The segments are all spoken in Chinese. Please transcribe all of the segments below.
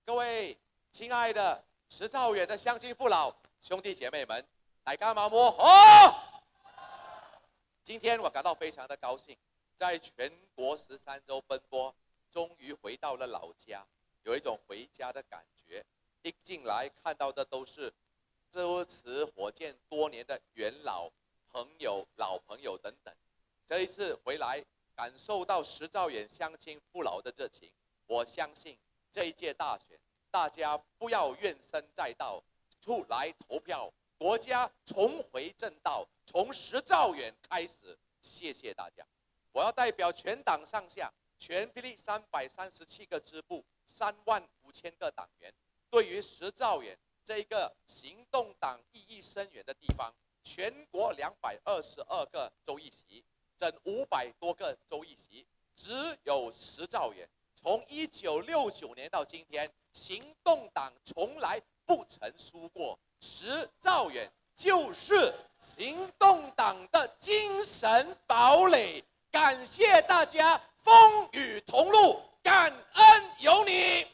各位亲爱的石兆远的乡亲父老兄弟姐妹们，大家好！今天我感到非常的高兴，在全国13州奔波，终于回到了老家，有一种回家的感觉。一进来看到的都是支持火箭多年的元老朋友、老朋友等等。这一次回来，感受到石兆远乡亲父老的热情。我相信这一届大选，大家不要怨声载道，出来投票，国家重回正道，从石兆远开始。谢谢大家！我要代表全党上下，全霹雳337个支部，35000个党员，对于石兆远这一个行动党意义深远的地方，全国222个州议席，整500多个州议席，只有石兆远。从1969年到今天，行动党从来不曾输过。石兆远就是行动党的精神堡垒。感谢大家风雨同路，感恩有你。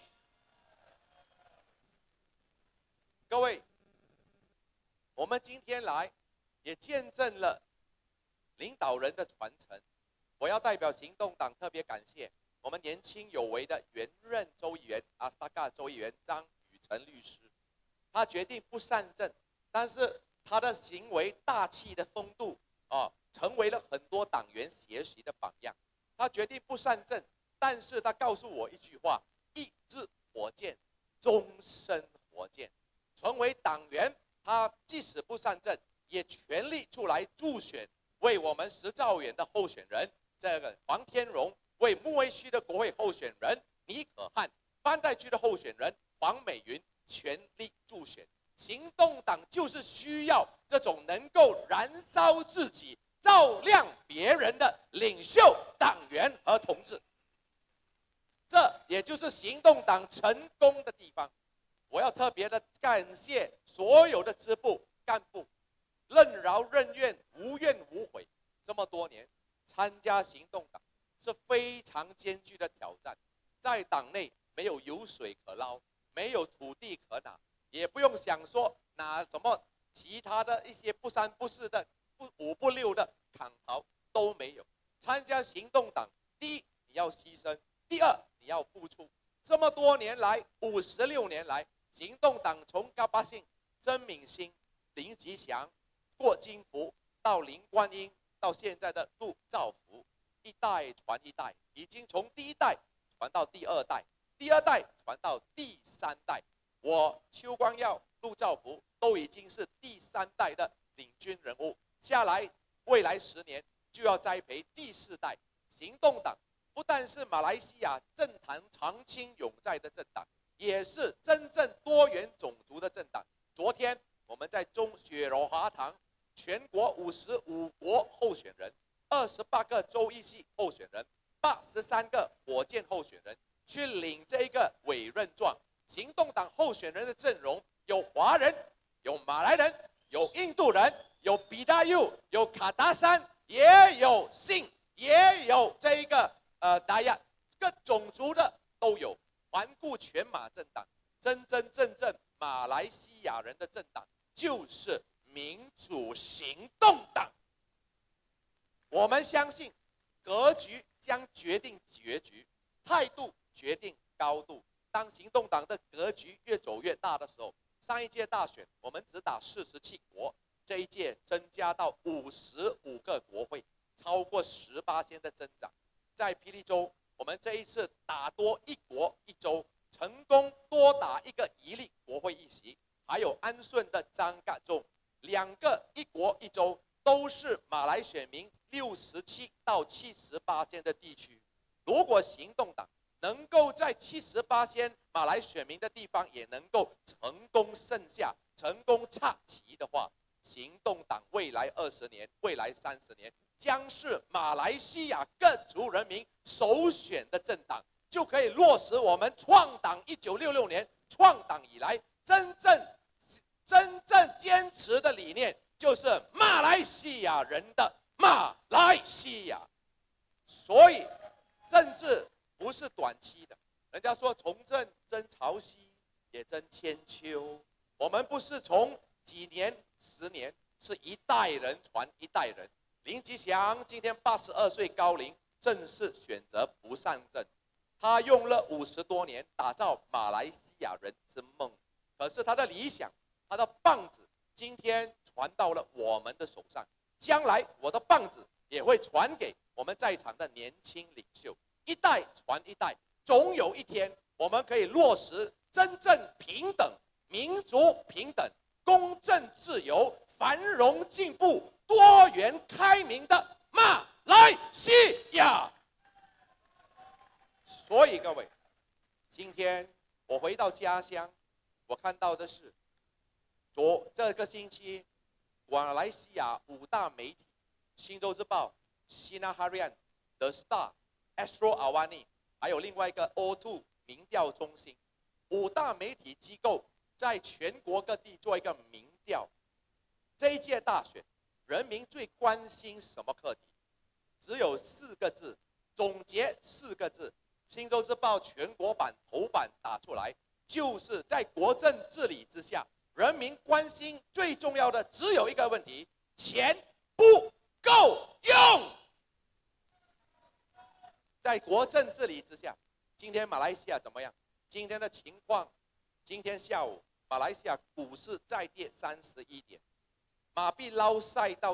各位，我们今天来也见证了领导人的传承。我要代表行动党特别感谢我们年轻有为的原任州议员阿斯达嘎州议员张宇成律师。他决定不上阵，但是他的行为大气的风度成为了很多党员学习的榜样。他决定不上阵，但是他告诉我一句话：意志火箭，终身火箭。成为党员，他即使不上阵，也全力出来助选，为我们石兆远的候选人这个黄天荣，为木卫区的国会候选人倪可汉，班代区的候选人黄美云全力助选。行动党就是需要这种能够燃烧自己、照亮别人的领袖、党员和同志。这也就是行动党成功的地方。我要特别的感谢所有的支部干部，任劳任怨、无怨无悔。这么多年参加行动党是非常艰巨的挑战，在党内没有油水可捞，没有土地可拿，也不用想说拿什么其他的一些不三不四的、不五不六的砍头都没有。参加行动党，第一你要牺牲，第二你要付出。这么多年来，56年来，行动党从高拔信、曾敏欣、林吉祥、郭金福到林冠英，到现在的陆兆福，一代传一代，已经从第一代传到第二代，第二代传到第三代。我邱光耀、陆兆福都已经是第三代的领军人物，下来未来10年就要栽培第4代。行动党不但是马来西亚政坛长青永在的政党，也是真正多元种族的政党。昨天我们在雪柔华堂，全国55国候选人，28个州议席候选人，83个火箭候选人去领这一个委任状。行动党候选人的阵容有华人，有马来人，有印度人，有比达尤，有卡达山，也有信，也有这一个达亚，各种族的都有。环顾全马政党，真真正正马来西亚人的政党就是民主行动党。我们相信格局将决定结局，态度决定高度。当行动党的格局越走越大的时候，上一届大选我们只打47国，这一届增加到55个国会，超过18%的增长。在霹雳州，我们这一次打多1国1州，成功多打1个1例国会议席。还有安顺的张嘎州，2个1国1州都是马来选民67到78%的地区。如果行动党能够在78%马来选民的地方也能够成功胜下、成功插旗的话，行动党未来20年、未来30年将是马来西亚各族人民首选的政党，就可以落实我们创党1966年创党以来真正坚持的理念，就是马来西亚人的马来西亚。所以政治不是短期的， 人家说从政争朝夕，也争千秋。我们不是从几年、10年，是一代人传一代人。林吉祥今天82岁高龄，正是选择不上阵。他用了50多年打造马来西亚人之梦，可是他的理想，他的棒子，今天传到了我们的手上。将来我的棒子也会传给我们在场的年轻领袖，一代传一代，总有一天我们可以落实真正平等、民族平等、公正自由、繁荣进步、多元开明的马来西亚。所以各位，今天我回到家乡，我看到的是，这个星期，马来西亚5大媒体，《星洲日报》、Sinar Harian、The Star、Astro Awani， 还有另外一个 O2 民调中心，5大媒体机构在全国各地做一个民调。这一届大选，人民最关心什么课题？只有4个字，总结4个字。《星洲日报》全国版头版打出来，就是在国政治理之下，人民关心最重要的只有一个问题：钱不够用。在国政治理之下，今天马来西亚怎么样？今天的情况，今天下午马来西亚股市再跌31点，马币捞晒到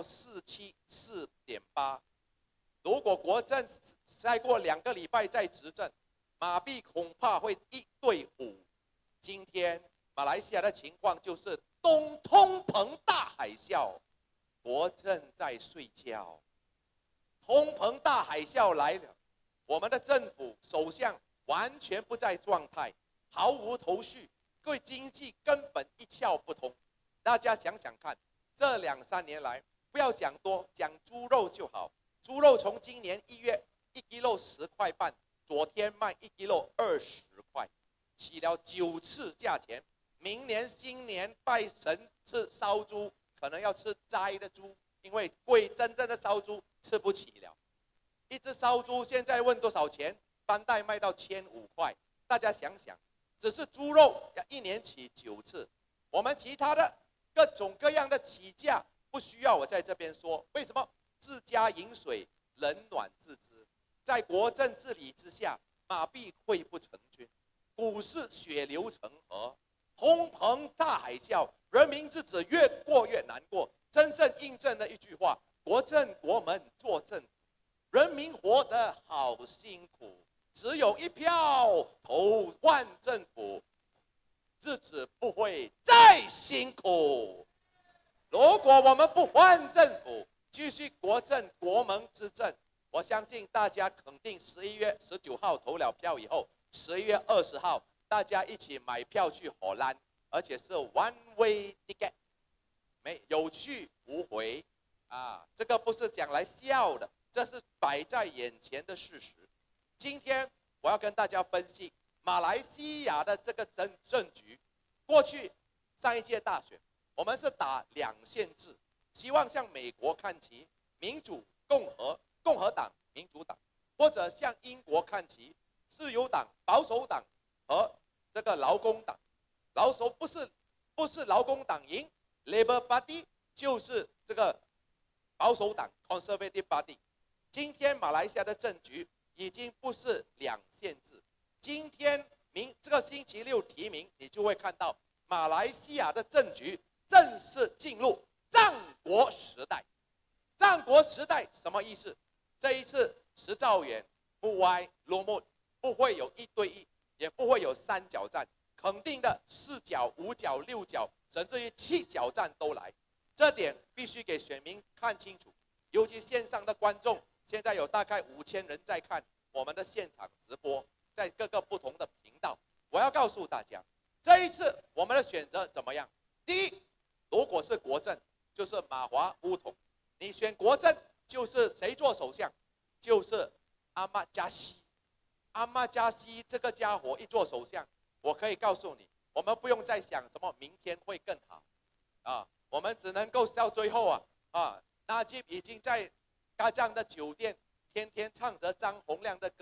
474.8。如果国政再过2个礼拜再执政，马币恐怕会1对5。今天马来西亚的情况就是通膨大海啸，国政在睡觉，通膨大海啸来了，我们的政府首相完全不在状态，毫无头绪，对经济根本一窍不通。大家想想看，这2、3年来，不要讲多，讲猪肉就好。猪肉从今年1月1 kg 10块半，昨天卖1 kg 20块，起了9次价钱。明年新年拜神吃烧猪，可能要吃斋的猪，因为贵，真正的烧猪吃不起了。一只烧猪现在问多少钱？班代卖到1500块。大家想想，只是猪肉要1年起9次，我们其他的各种各样的起价不需要我在这边说，为什么？自家饮水，冷暖自知。在国政治理之下，马币汇不成军，股市血流成河，通膨大海啸，人民日子越过越难过。真正印证了一句话：国政国门做政府，人民活得好辛苦，只有1票投换政府，日子不会再辛苦。如果我们不换政府，继续国政国门之政，我相信大家肯定11月19号投了票以后，11月20号大家一起买票去荷兰，而且是 one way ticket， 有去无回啊！这个不是讲来笑的，这是摆在眼前的事实。今天我要跟大家分析马来西亚的这个政局。过去上一届大选，我们是打2县制。希望向美国看齐，民主共和党、民主党，或者向英国看齐，自由党、保守党和这个劳工党。不是劳工党赢 ，Labour Party 就是这个保守党 Conservative Party。今天马来西亚的政局已经不是2县制，今天这个星期6提名，你就会看到马来西亚的政局正式进入战国时代。战国时代什么意思？这一次10兆元不歪落幕，不会有1对1，也不会有3角战，肯定的4角、5角、6角，甚至于7角战都来。这点必须给选民看清楚，尤其线上的观众，现在有大概5000人在看我们的现场直播，在各个不同的频道。我要告诉大家，这一次我们的选择怎么样？第一，如果是国政，就是马华巫统，你选国政就是谁做首相？就是阿玛加西。阿玛加西这个家伙一做首相，我可以告诉你，我们不用再想什么明天会更好啊，我们只能够到最后纳吉已经在嘎江的酒店天天唱着张洪量的歌，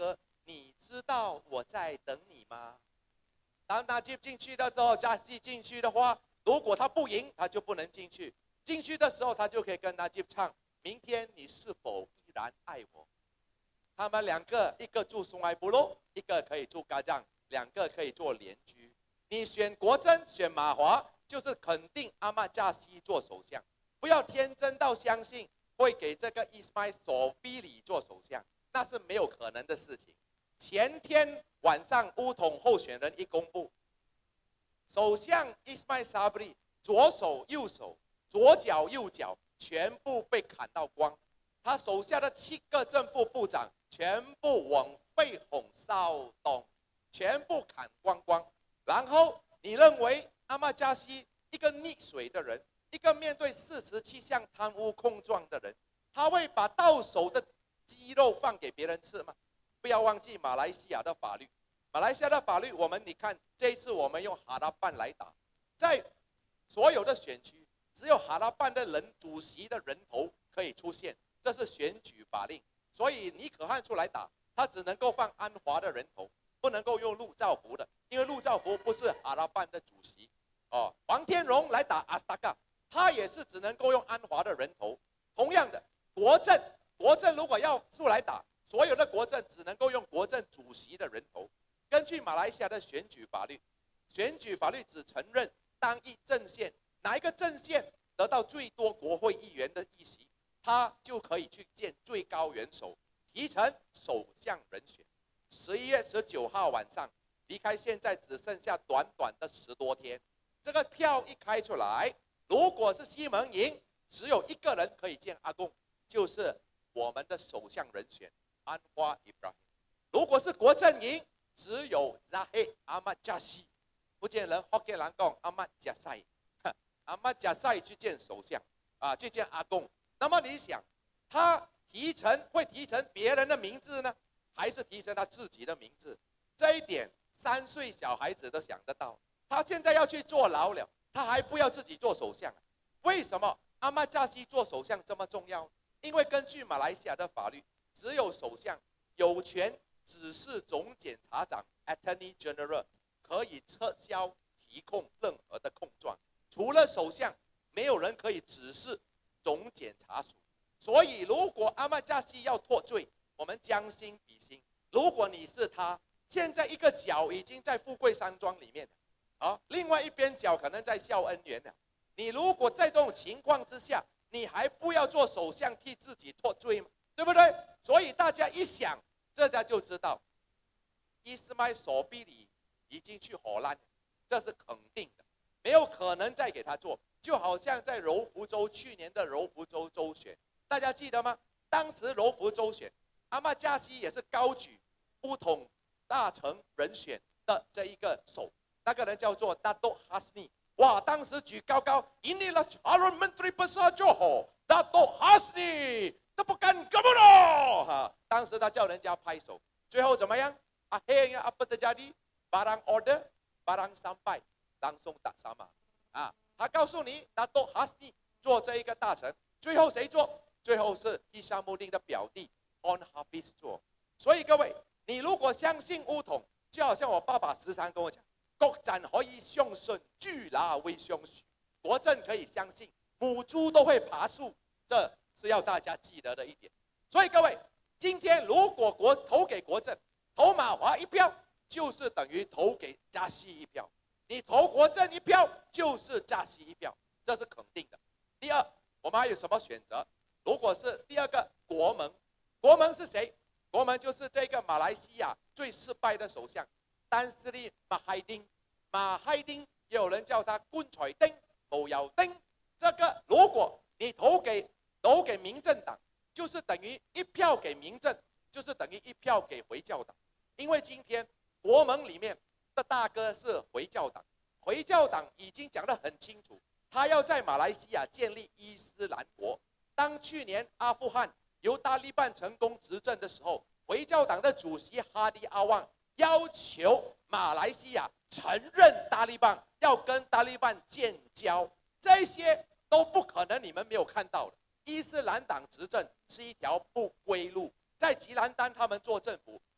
你知道我在等你吗？当纳吉进去的时候，加西进去的话，如果他不赢，他就不能进去。进去的时候，他就可以跟纳吉唱：明天你是否依然爱我？他们两个，一个住松埃部落，一个可以住嘎藏，两个可以做邻居。你选国珍，选马华，就是肯定阿玛加西做首相。不要天真到相信会给这个伊斯迈索比里做首相，那是没有可能的事情。前天晚上乌统候选人一公布，首相伊斯迈沙布里左手右手、左脚右脚全部被砍到光，他手下的7个正副部长全部往废红烧东，全部砍光光。然后你认为阿玛加西一个溺水的人，一个面对47项贪污控状的人，他会把到手的鸡肉放给别人吃吗？不要忘记马来西亚的法律，马来西亚的法律，你看这一次我们用哈拉办来打，在所有的选区，只有哈拉办的人主席的人头可以出现，这是选举法令。所以尼可汉出来打，他只能够放安华的人头，不能够用陆兆福的，因为陆兆福不是哈拉办的主席。黄天荣来打阿斯达嘎，他也是只能够用安华的人头。同样的，国政如果要出来打，所有的国政只能够用国政主席的人头。根据马来西亚的选举法律，只承认当一阵线，哪一个阵线得到最多国会议员的议席，他就可以去见最高元首，提成首相人选。11月19号晚上，离开现在只剩下短短的10多天。这个票一开出来，如果是西蒙赢，只有一个人可以见阿公，就是我们的首相人选安华伊布拉。如果是国阵赢，只有扎黑阿玛加西，福建人福建人讲阿玛加塞，阿玛加塞去见首相去见阿公。那么你想，他会提成别人的名字呢，还是提成他自己的名字？这一点3岁小孩子都想得到。他现在要去坐牢了，他还不要自己做首相为什么阿玛加西做首相这么重要？因为根据马来西亚的法律，只有首相有权指示总检察长 Attorney General 可以撤销提控任何的控状，除了首相，没有人可以指示总检察署。所以，如果阿玛加西要脱罪，我们将心比心。如果你是他，现在一个脚已经在富贵山庄里面另外一边脚可能在孝恩园了。你如果在这种情况之下，你还不要做首相替自己脱罪吗？对不对？所以大家一想，大家就知道，伊斯迈索比里已经去荷兰，这是肯定的，没有可能再给他做。就好像在柔佛州去年的柔佛州州选，大家记得吗？当时柔佛州选，阿玛加西也是高举乌统大臣人选的这一个手。那个人叫做Dato Hasni，哇，当时举高高 ，Inilah calon Menteri Besar Johor，Dato Hasni， 他不敢干嘛当时他叫人家拍手，最后怎么样 ？Akhirnya apa terjadi？ Barang order， barang sampai， langsung tak sama。他告诉你Dato Hasni做这一个大臣，最后谁做？最后是Hishamuddin的表弟 On Hafiz做。所以各位，你如果相信乌统，就好像我爸爸时常跟我讲。国阵可以相信，猪乸會相信。國陣可以相信，母豬都會爬樹，這是要大家記得的一點。所以各位，今天如果投給國陣，投馬華一票，就是等於投給加西一票；你投國陣一票，就是加西一票，這是肯定的。第二，我們還有什麼選擇？如果是第二個國盟，國盟是誰？國盟就是這個馬來西亞最失敗的首相。丹斯利馬海丁，馬海丁也有人叫他棺材丁、無油丁。這個如果你投給民政黨，就是等於一票給民政，就是等於一票給回教黨。因為今天國盟裡面的大哥是回教黨，回教黨已經講得很清楚，他要在馬來西亞建立伊斯蘭國。當去年阿富汗由塔利班成功執政的時候，回教黨的主席哈迪阿旺要求馬來西亞承認塔利班，要跟塔利班建交，這些都不可能你們沒有看到的。伊斯蘭黨執政是一條不歸路，在吉蘭丹他們做政府，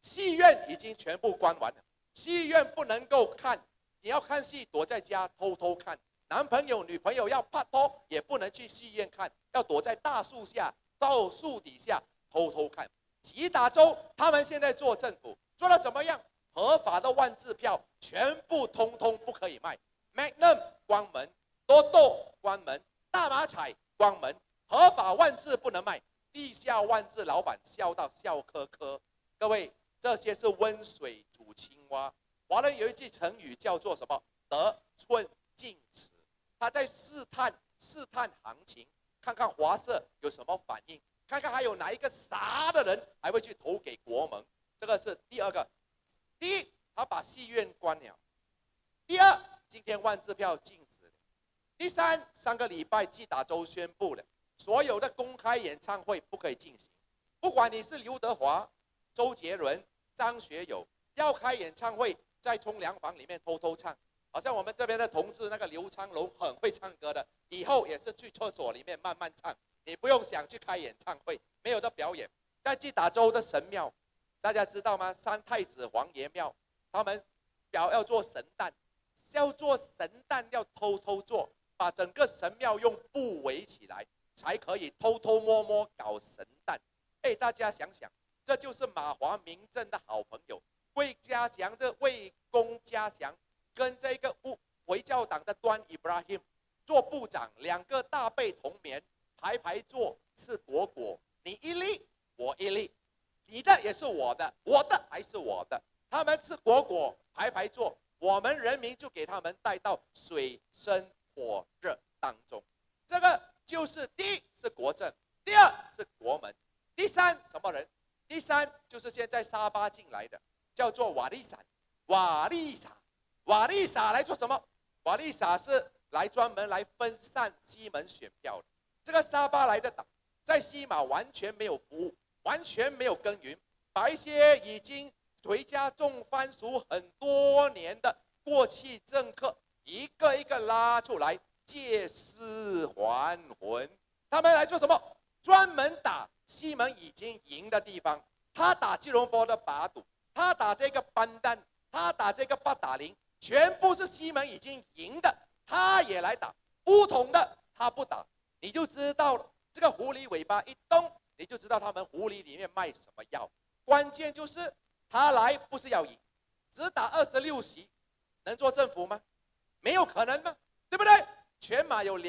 戏院已经全部关完了，戏院不能够看，你要看戏躲在家偷偷看，男朋友女朋友要拍拖也不能去戏院看，要躲在大树下、到树底下偷偷看。吉打州他们现在做政府做到怎么样？合法的万字票全部通通不可以卖 ，Magnum 关门，多多关门，大马彩关门，合法万字不能卖，地下万字老板笑到笑呵呵。各位，这些是温水煮青蛙。华人有一句成语叫做什么？得寸进尺。他在试探行情，看看华社有什么反应，看看还有哪一个傻的人还会去投给国盟。这个是第二个。第一，他把戏院关了；第二，今天万字票禁止了；第三，上个礼拜吉打州宣布了，所有的公开演唱会不可以进行。不管你是刘德华、周杰伦、张学友，要开演唱会，在冲凉房里面偷偷唱。好像我们这边的同志那个刘昌龙很会唱歌的，以后也是去厕所里面慢慢唱，你不用想去开演唱会，没有的表演。在吉打州的神庙，大家知道吗？三太子皇爷庙，他们要做神诞，要做神诞要偷偷做，把整个神庙用布围起来，才可以偷偷摸摸搞神诞。哎，大家想想，这就是马华民政的好朋友魏家祥，这魏公家祥跟这个回教党的端伊布拉欣做部长，两个大背同眠，排排坐吃果果，你一粒我一粒。你的也是我的，我的还是我的。他们吃果果，排排坐，我们人民就给他们带到水深火热当中。这个就是第一是国政，第二是国门，第三什么人？第三就是现在沙巴进来的，叫做瓦利萨。瓦利萨来做什么？瓦利萨是专门来分散西门选票的。这个沙巴来的党在西马完全没有服务。完全没有耕耘，把一些已经回家种番薯很多年的过气政客一个一个拉出来借尸还魂。他们来做什么？专门打西门已经赢的地方。他打吉隆坡的把赌，他打这个班丹，他打这个八达岭，全部是西门已经赢的，他也来打。乌统的他不打，你就知道了。这个狐狸尾巴一动，你就知道他们狐狸里面卖什么药。关键就是他来不是要赢，只打26席，能做政府吗？没有可能吗？对不对？全马有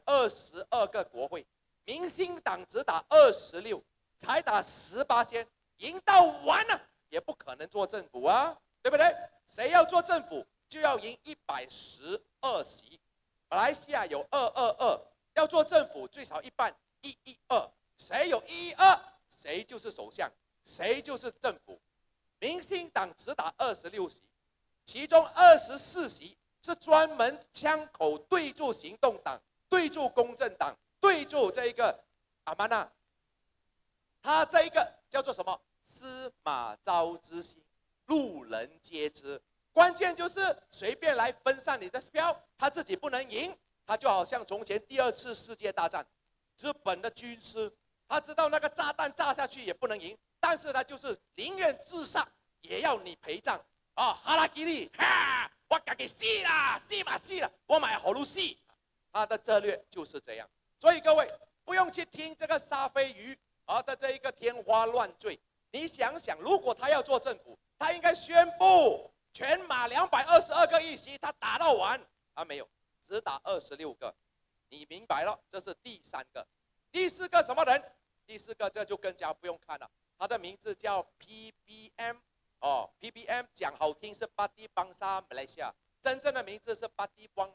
222个国会，民兴党只打26，才打18%，赢到完了也不可能做政府啊，对不对？谁要做政府就要赢112席，马来西亚有222，要做政府最少一半112。谁有112，谁就是首相，谁就是政府。民兴党只打26席，其中24席是专门枪口对住行动党、对住公正党、对住这个阿曼纳。他这一个叫做什么？司马昭之心，路人皆知。关键就是随便来分散你的票，他自己不能赢。他就好像从前第2次世界大战，日本的军师。他知道那个炸弹炸下去也不能赢，但是他就是宁愿自杀也要你陪葬啊！哈拉吉利，哈，我自己死啦，死嘛死了，我买好路死。他的策略就是这样，所以各位不用去听这个沙飞鱼的这一个天花乱坠。你想想，如果他要做政府，他应该宣布全马222个议席，他打到完。他没有，只打26个。你明白了？这是第3个。第4个什么人？第4个这就更加不用看了，他的名字叫 PBM PBM 讲好听是 Parti Bangsa Malaysia， 真正的名字是 Parti Buang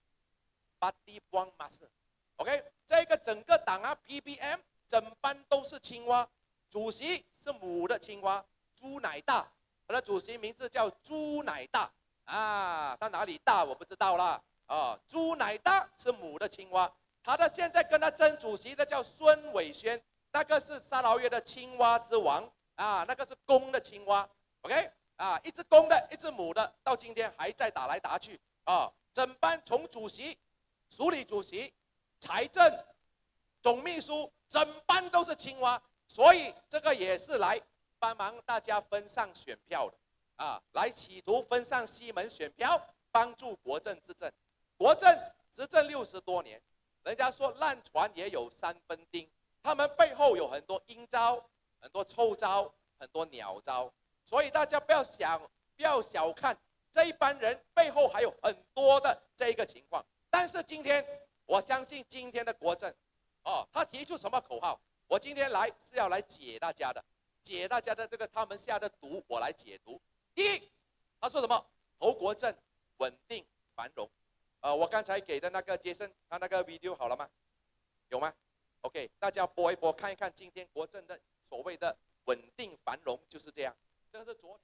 Masa。OK， 这个整个党PBM 整班都是青蛙，主席是母的青蛙，朱乃大，他的主席名字叫朱乃大他哪里大我不知道啦朱乃大是母的青蛙。他的现在跟他争主席的叫孙伟轩，那个是沙劳越的青蛙之王那个是公的青蛙 ，OK 一只公的，一只母的，到今天还在打来打去整班从主席、署理主席、财政、总秘书，整班都是青蛙，所以这个也是来帮忙大家分上选票的啊，来企图分上西门选票，帮助国政执政。国政执政60多年，人家说烂船也有3分钉，他们背后有很多阴招、很多臭招、很多鸟招，所以大家不要小看这一班人背后还有很多的这一个情况。但是今天，我相信今天的国政，他提出什么口号？我今天来是要来解大家的这个他们下的毒，我来解毒。第一，他说什么？投国政，稳定繁荣。我刚才给的那个杰森，他那个 video 好了吗？有吗 ？OK， 大家播一播，看一看今天国政的所谓的稳定繁荣就是这样。这个是昨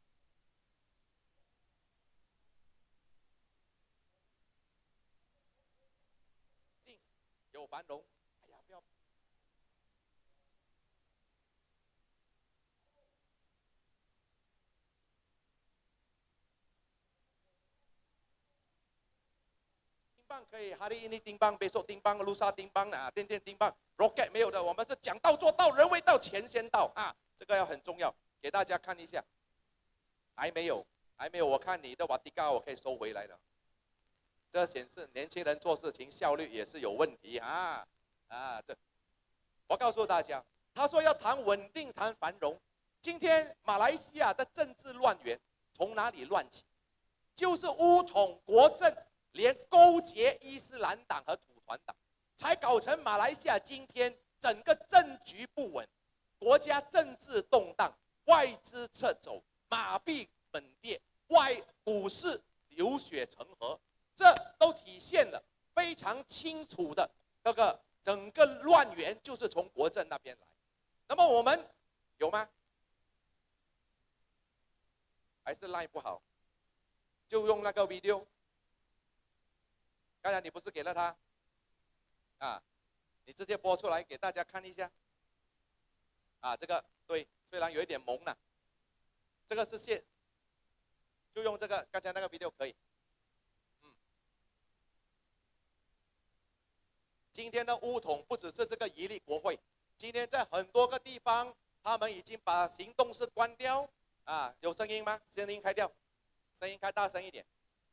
天有繁荣。哎呀，不要。可以，哈利印尼叮当，besok叮当，卢沙叮当啊，电叮当 ，rocket 没有的，我们是讲到做到，人为到，钱先到啊，这个要很重要，给大家看一下。还没有，我看你的瓦迪高我可以收回来了。这显示年轻人做事情效率也是有问题啊这，我告诉大家，他说要谈稳定，谈繁荣。今天马来西亚的政治乱源从哪里乱起？就是巫统国政。连勾结伊斯兰党和土团党，才搞成马来西亚今天整个政局不稳，国家政治动荡，外资撤走，马币本跌，股市流血成河，这都体现了非常清楚的这个整个乱源就是从国政那边来。那么我们有吗？还是 line 不好？就用那个 video。刚才你不是给了他啊？你直接播出来给大家看一下啊。这个对，虽然有一点蒙了，这个是线，就用这个刚才那个 video 可以。今天的巫统不只是这个一例国会，今天在很多个地方，他们已经把行动室关掉啊。有声音吗？声音开掉，声音开大声一点。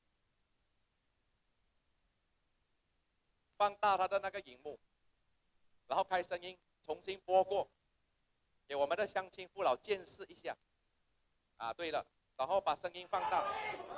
放大他的那个荧幕，然后开声音，重新播过，给我们的乡亲父老见识一下。啊，对了，然后把声音放大。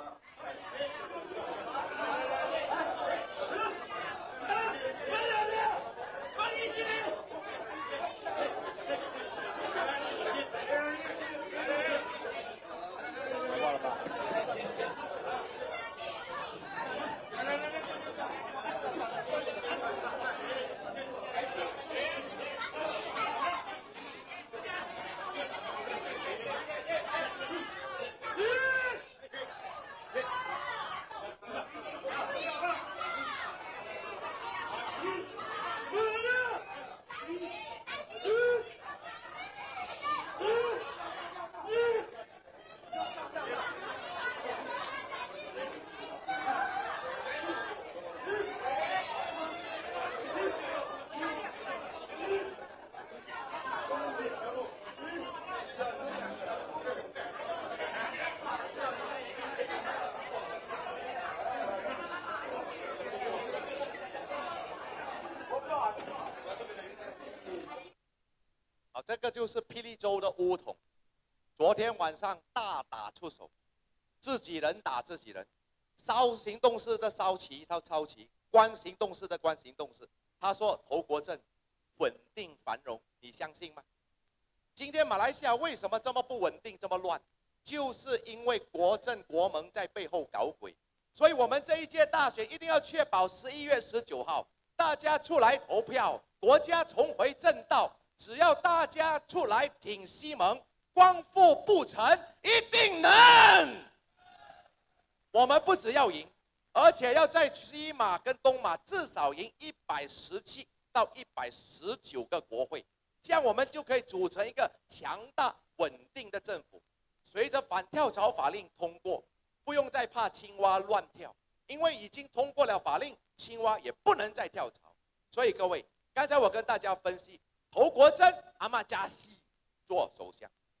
这个就是霹雳州的巫统，昨天晚上大打出手，自己人打自己人，烧行动室的烧旗，他抄旗，关行动室的关行动室。他说投国政，稳定繁荣，你相信吗？今天马来西亚为什么这么不稳定，这么乱？就是因为国政国盟在背后搞鬼。所以我们这一届大选一定要确保11月19号大家出来投票，国家重回正道。只要大家出来挺西蒙，光复不成，一定能。我们不只要赢，而且要在西马跟东马至少赢117到119个国会，这样我们就可以组成一个强大稳定的政府。随着反跳槽法令通过，不用再怕青蛙乱跳，因为已经通过了法令，青蛙也不能再跳槽。所以各位，刚才我跟大家分析。投国政，阿玛加西做首相；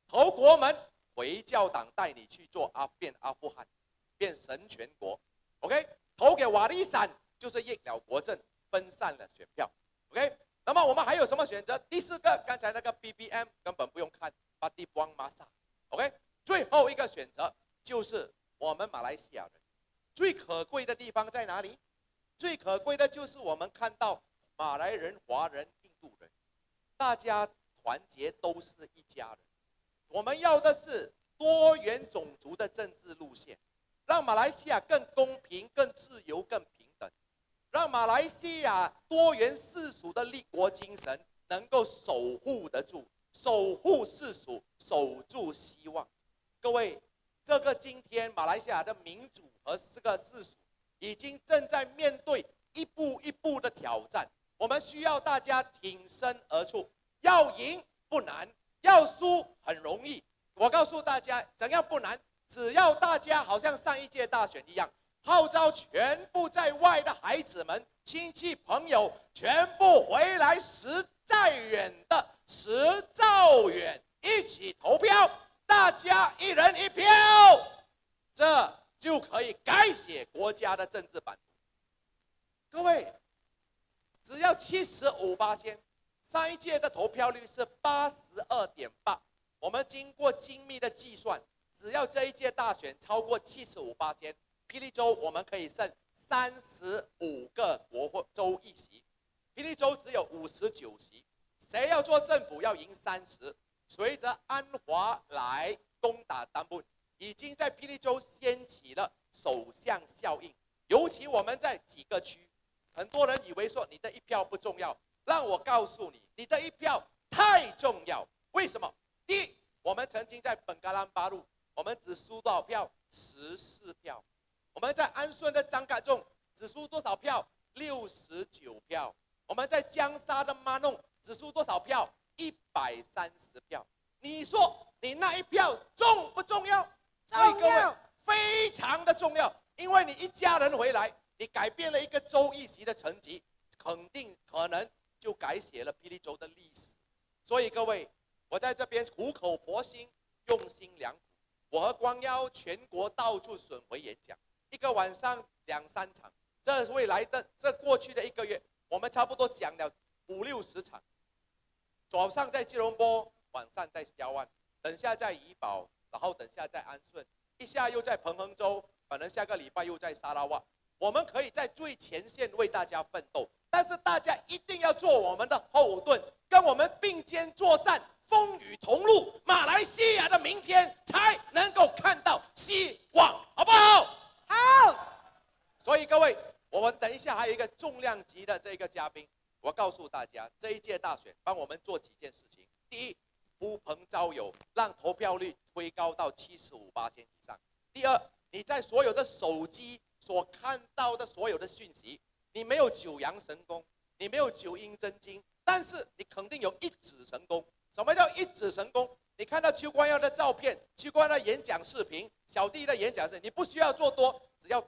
投国门，回教党带你去做变阿富汗，变神权国。OK， 投给瓦利散就是逆了国政，分散了选票。OK， 那么我们还有什么选择？第四个，刚才那个 BBM 根本不用看，巴蒂布昂马萨。OK， 最后一个选择就是我们马来西亚人。最可贵的地方在哪里？最可贵的就是我们看到马来人、华人、印度人，大家团结都是一家人。我们要的是多元种族的政治路线，让马来西亚更公平、更自由、更平等，让马来西亚多元世俗的立国精神能够守护得住，守护世俗，守住希望。各位，这个今天马来西亚的民主和这个世俗已经正在面对一步一步的挑战，我们需要大家挺身而出。要赢不难，要输很容易。我告诉大家，怎样不难？只要大家好像上一届大选一样，号召全部在外的孩子们、亲戚朋友全部回来10再远的10兆远一起投票，大家一人一票，这就可以改写国家的政治版图。各位，只要75%，上一届的投票率是82.8%，我们经过精密的计算，只要这一届大选超过75%，霹雳州我们可以剩35个国会州议席，霹雳州只有59席，谁要做政府要赢30。随着安华来攻打丹布，已经在霹雳州掀起了首相效应。尤其我们在几个区，很多人以为说你的一票不重要，让我告诉你，你的一票太重要。为什么？第一，我们曾经在本嘎兰巴路，我们只输多少票？14票。我们在安顺的张嘎仲只输多少票？69票。我们在江沙的马弄只输多少票？130票。你说你那一票重不重要？所以各位，非常的重要，因为你一家人回来，你改变了一个州议席的成绩，可能就改写了霹雳州的历史。所以各位，我在这边苦口婆心，用心良苦。我和光耀全国到处巡回演讲，一个晚上2、3场。这过去的1个月，我们差不多讲了50、60场。早上在吉隆坡，晚上在萧湾，等下在怡保，然后等下在安顺，一下又在彭亨州，可能下个礼拜又在沙拉瓦。我们可以在最前线为大家奋斗，但是大家一定要做我们的后盾，跟我们并肩作战，风雨同路，马来西亚的明天才能够看到希望，好不好？好。所以各位，我们等一下还有一个重量级的这个嘉宾。我告诉大家，这一届大选帮我们做几件事情。第一，呼朋招友，让投票率推高到75%以上。第二，你在所有的手机所看到的所有的讯息，你没有九阳神功，你没有九阴真经，但是你肯定有一指神功。什么叫一指神功？你看到邱光耀的照片、邱光耀的演讲视频、小弟的演讲视频，你不需要做多，只要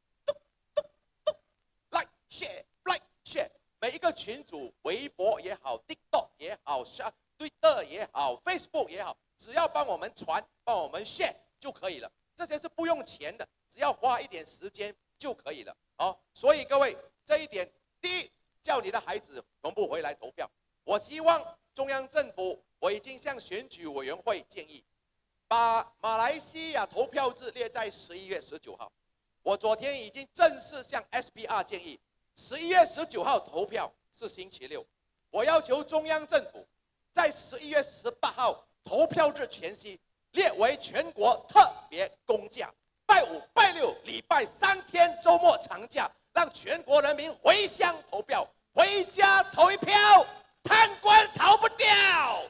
like share。每一个群组，微博也好 ，TikTok 也好，Twitter 也好 ，Facebook 也好，只要帮我们传、帮我们 share 就可以了。这些是不用钱的，只要花一点时间就可以了。好，所以各位，这一点，第一，叫你的孩子全部回来投票。我希望中央政府，我已经向选举委员会建议，把马来西亚投票日列在11月19号。我昨天已经正式向 SPR 建议。11月19号投票是星期六，我要求中央政府在11月18号投票日前夕列为全国特别公假，拜5、拜6、礼拜3天周末长假，让全国人民回乡投票，回家投一票，贪官逃不掉。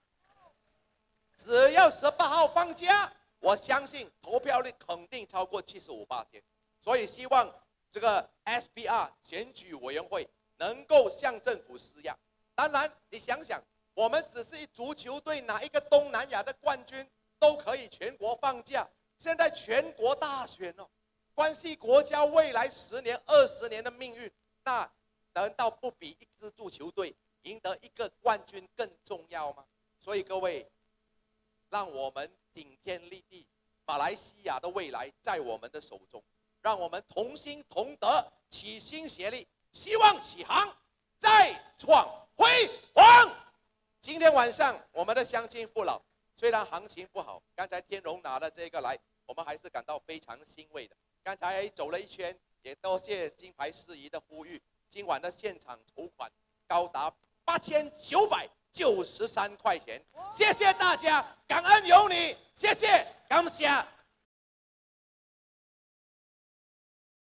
只要18号放假，我相信投票率肯定超过75%，所以希望这个 SPR 选举委员会能够向政府施压。当然，你想想，我们只是足球队拿一个东南亚的冠军，都可以全国放假。现在全国大选哦，关系国家未来10年、20年的命运，那难道不比一支足球队赢得一个冠军更重要吗？所以各位， 让我们顶天立地，马来西亚的未来在我们的手中，让我们同心同德，齐心协力，希望起航，再创辉煌。今天晚上我们的乡亲父老，虽然行情不好，刚才天荣拿了这个来，我们还是感到非常欣慰的。刚才走了一圈，也多谢金牌司仪的呼吁，今晚的现场筹款高达8993块钱，谢谢大家，感恩有你，谢谢，感谢。